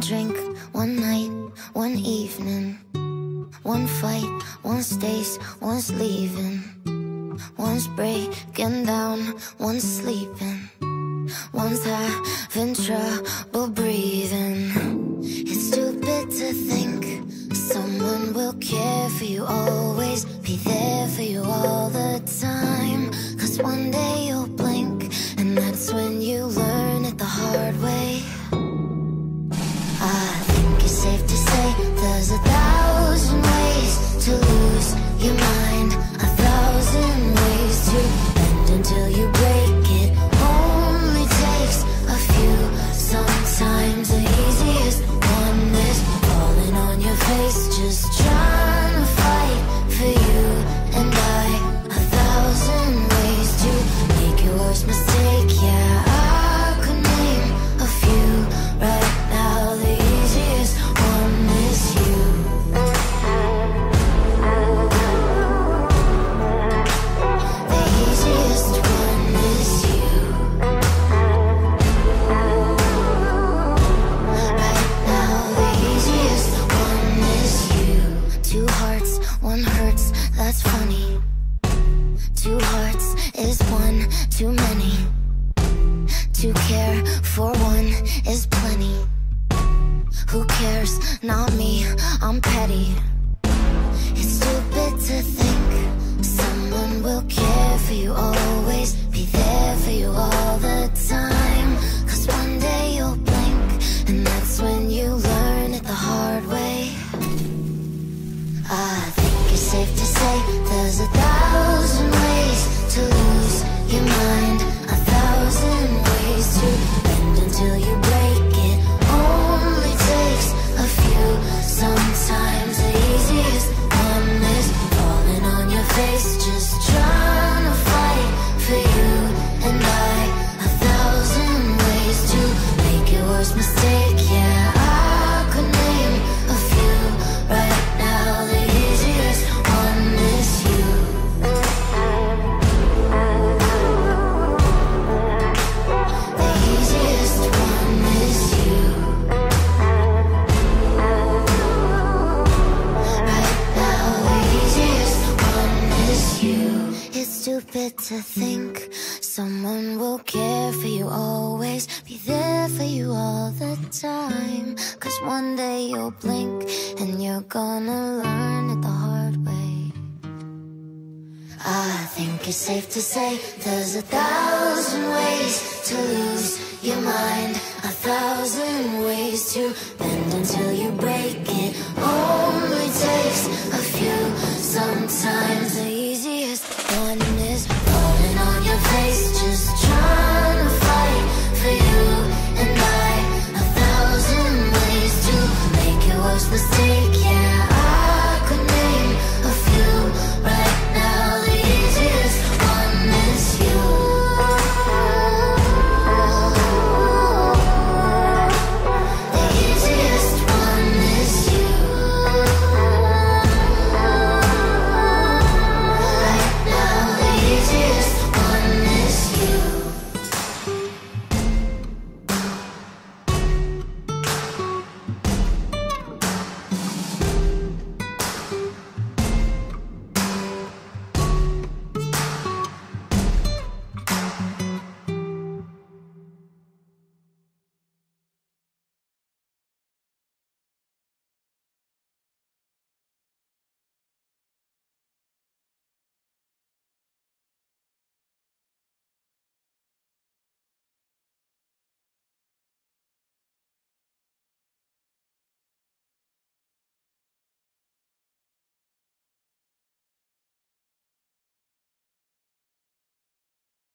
drink, one night, one evening. One fight, one stays, one's leaving. One's breaking down, one's sleeping. One's having trouble breathing. It's stupid to think someone will care for you, always be there for you all the time. Cause one day you'll blink, and that's when you learn it the hard way. I think it's safe to say there's 1,000 ways to lose your mind, 1,000 ways to bend until you break it. Only takes a few. Sometimes the easiest one is falling on your face, just trying to fight for you and I. 1,000 ways to make your worst mistake. Yeah, I could name a few right now. The easiest one is you. The easiest one is you. Right now, the easiest one is you. Two hearts, one hurts, that's funny. Two hearts is one too many. To care for one is plenty. Who cares? Not me, I'm petty. It's stupid to think someone will care for you, always be there for you all the time. Cause one day you'll blink, and that's when you learn it the hard way. I think it's safe to say there's 1,000 ways to lose your mind, 1,000 ways to bend until you break it. Only takes a few. Sometimes the easiest one is falling on your face, just trying to fight for you and I. 1,000 ways to make your worst mistake. Yeah, I could name a few right now. The easiest one is you. The easiest one is you. Right now, the easiest one is you. It's stupid to think someone will care for you, always be there for you all the time. Cause one day you'll blink, and you're gonna learn it the hard way. I think it's safe to say there's 1,000 ways